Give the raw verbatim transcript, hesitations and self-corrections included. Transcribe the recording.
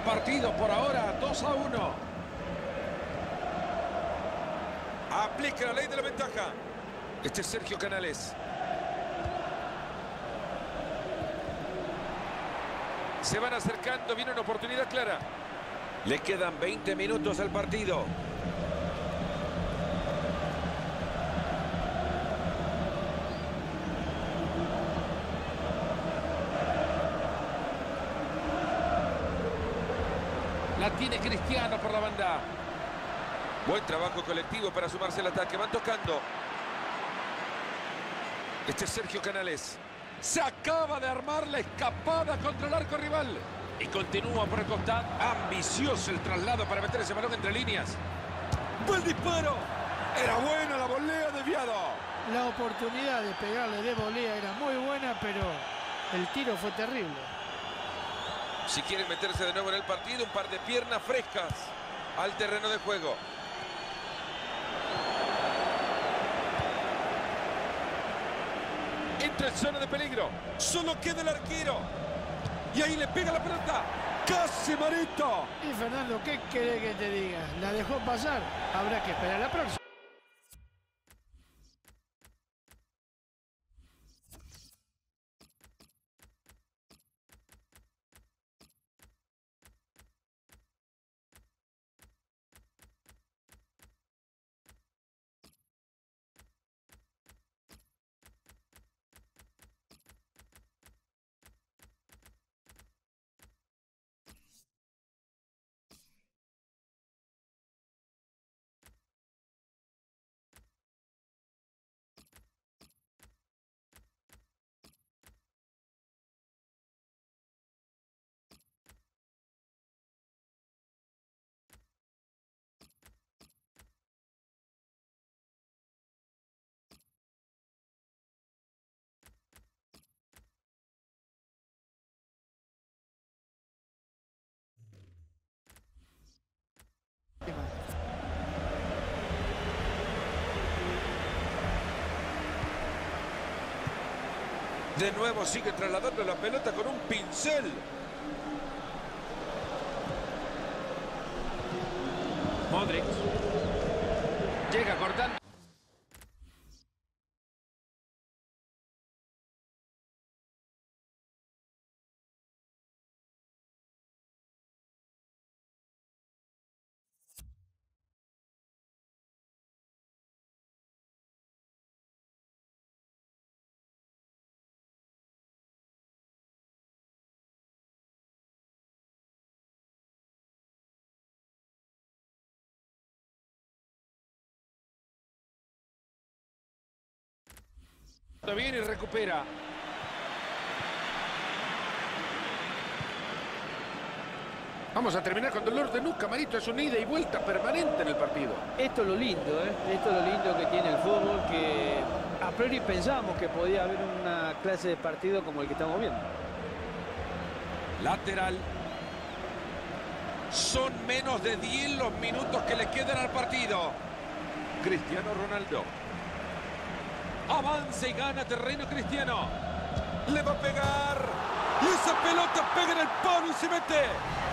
partido por ahora dos a uno. Aplica la ley de la ventaja. Este es Sergio Canales. Se van acercando, viene una oportunidad clara. Le quedan veinte minutos al partido. La tiene Cristiano por la banda. Buen trabajo colectivo para sumarse al ataque. Van tocando. Este es Sergio Canales. Se acaba de armar la escapada contra el arco rival. Y continúa por el costado. Ambicioso el traslado para meter ese balón entre líneas. ¡Buen disparo! Era buena la volea desviado. La oportunidad de pegarle de volea era muy buena, pero el tiro fue terrible. Si quieren meterse de nuevo en el partido, un par de piernas frescas al terreno de juego. Entra en zona de peligro. Solo queda el arquero. Y ahí le pega la pelota. ¡Casi, Marito! Y Fernando, ¿qué querés que te diga? La dejó pasar. Habrá que esperar la próxima. De nuevo sigue trasladando la pelota con un pincel. Modric. Llega cortando. Viene y recupera. Vamos a terminar con dolor de nuca, Marito. Es una ida y vuelta permanente en el partido. Esto es lo lindo, ¿eh? Esto es lo lindo que tiene el fútbol, que a priori pensamos que podía haber una clase de partido como el que estamos viendo. Lateral. Son menos de diez los minutos que le quedan al partido. Cristiano Ronaldo. Avanza y gana terreno Cristiano. Le va a pegar. Y esa pelota pega en el palo y se mete.